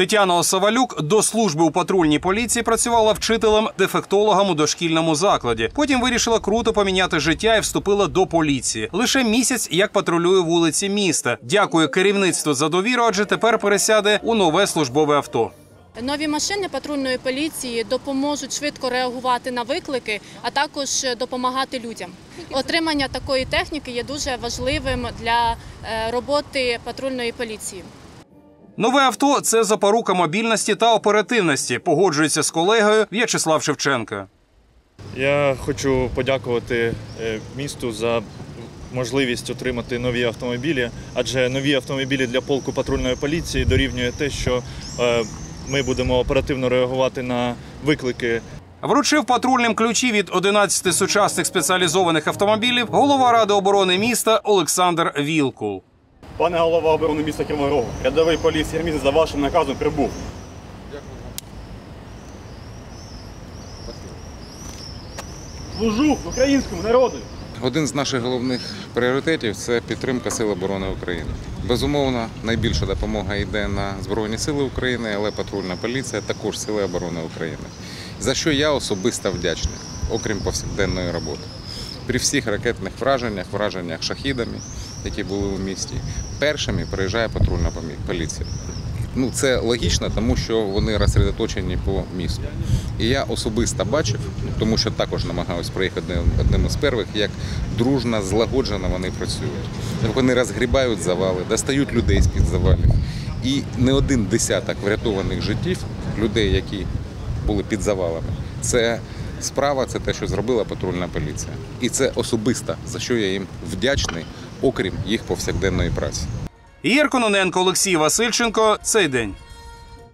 Тетяна Осавалюк до служби у патрульній поліції працювала вчителем-дефектологом у дошкільному закладі. Потім вирішила круто поміняти життя і вступила до поліції. Лише місяць, як патрулює вулиці міста. Дякує керівництву за довіру, адже тепер пересяде у нове службове авто. Нові машини патрульної поліції допоможуть швидко реагувати на виклики, а також допомагати людям. Отримання такої техніки є дуже важливим для роботи патрульної поліції. Нове авто – це запорука мобільності та оперативності, погоджується з колегою В'ячеслав Шевченко. Я хочу подякувати місту за можливість отримати нові автомобілі, адже нові автомобілі для полку патрульної поліції дорівнює те, що ми будемо оперативно реагувати на виклики. Вручив патрульним ключі від 11 сучасних спеціалізованих автомобілів голова Ради оборони міста Олександр Вілкул. Пане голова оборони міста Кривого Рогу, рядовий поліції Єрміс за вашим наказом прибув. Служу українському народу. Один з наших головних пріоритетів – це підтримка Сил оборони України. Безумовно, найбільша допомога йде на Збройні Сили України, але патрульна поліція – також Сили оборони України. За що я особисто вдячний, окрім повсякденної роботи. При всіх ракетних враженнях шахідами, які були у місті, першими приїжджає патрульна поліція. Це логічно, тому що вони розсередоточені по місту. І я особисто бачив, тому що також намагаюся приїхати одним із перших, як дружно, злагоджено вони працюють. Вони розгрібають завали, достають людей з-під завалів. І не один десяток врятованих життів, людей, які були під завалами, це справа, це те, що зробила патрульна поліція. І це особисто, за що я їм вдячний, окрім їх повсякденної праці. Ігор Кононенко, Олексій Васильченко. Цей день.